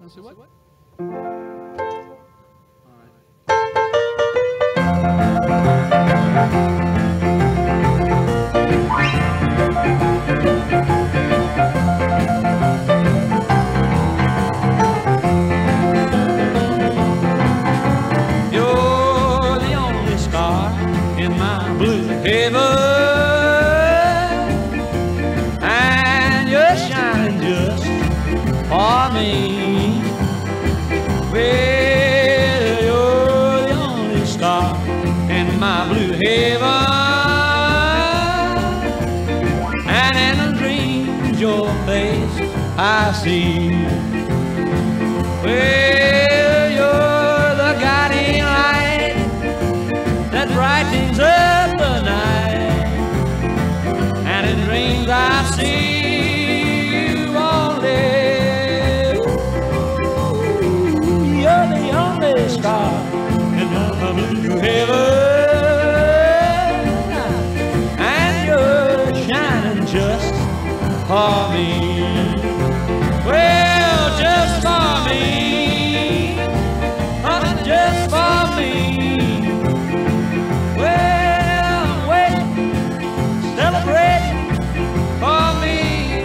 Let's see what? You're the only star in my blue heaven, and you're shining just for me. Well, you're the only star in my blue heaven, and in the dreams your face I see. Well, you're the guiding light that brightens up the night, and in dreams I see you only. You're the only star in my blue heaven, and you're shining just for me. Well, just for me, honey, just for me. Well, wait, celebrate for me.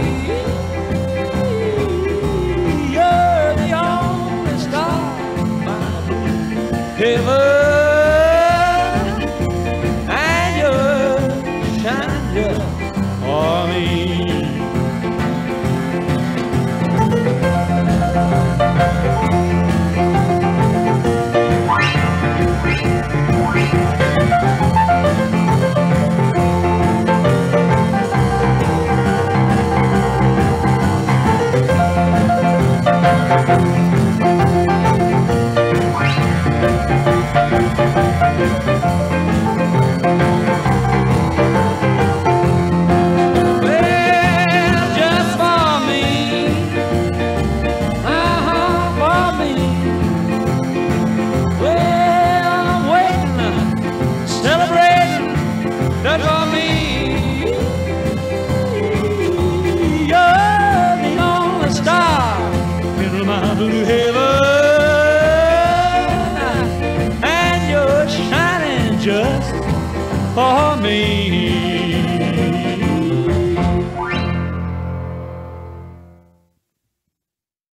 You're the only star in my blue heaven, and you're shining just for me.